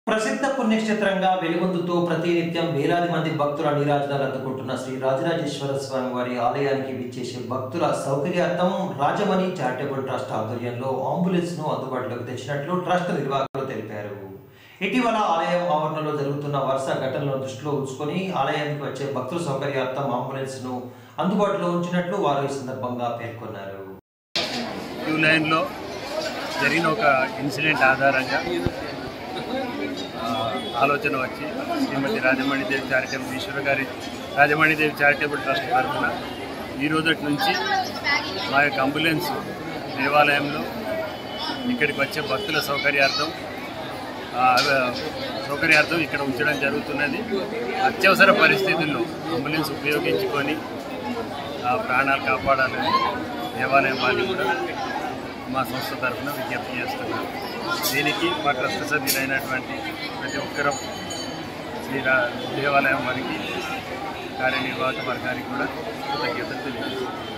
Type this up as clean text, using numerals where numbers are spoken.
ప్రసిద్ధ పుణ్యక్షేత్రంగా వెలుగొందుతూ ప్రతినిత్యం వేలాది మంది భక్తుల నీరాజనాలు అందుకుంటున్న శ్రీ రాజరాజేశ్వర స్వామి వారి ఆలయానికి విచ్చేసే భక్తుల సౌకర్యార్థం రాజమణి చారిటబుల్ ట్రస్ట్ ఆధ్వర్యంలో అంబులెన్స్ ను అందుబాటులోకి తెచ్చినట్లు ట్రస్ట్ నిర్వాహకులు తెలిపారు. ఇటీవల ఆలయం ఆవరణలో జరుగుతున్న వరుస ఘటనలను దృష్టిలో ఉంచుకొని ఆలయానికి వచ్చే భక్తుల సౌకర్యార్థం అంబులెన్స్ ను అందుబాటులో ఉంచినట్లు వారు ఈ సందర్భంగా పేర్కొన్నారు. జూలైలో జరిగిన ఒక ఇన్సిడెంట్ ఆధారంగా ఆలోచన వచ్చి శ్రీమతి రాజమణిదేవి చారిటబుల్ ఈశ్వర గారి రాజమణిదేవి చారిటబుల్ ట్రస్ట్ తరఫున ఈ రోజటి నుంచి మా యొక్క అంబులెన్స్ దేవాలయంలో ఇక్కడికి వచ్చే భక్తుల సౌకర్యార్థం ఇక్కడ ఉంచడం జరుగుతున్నది. అత్యవసర పరిస్థితుల్లో అంబులెన్స్ ఉపయోగించుకొని ప్రాణాలు కాపాడాలని దేవాలయం వారిని కూడా మా సంస్థ తరఫున విజ్ఞప్తి చేస్తున్నాం. దీనికి మా ట్రస్ట్ సభ్యులైనటువంటి ప్రతి ఒక్కరం దేవాలయం వారికి కార్యనిర్వాహక వర్గానికి కూడా కృతజ్ఞతలు తెలియజేస్తున్నాం.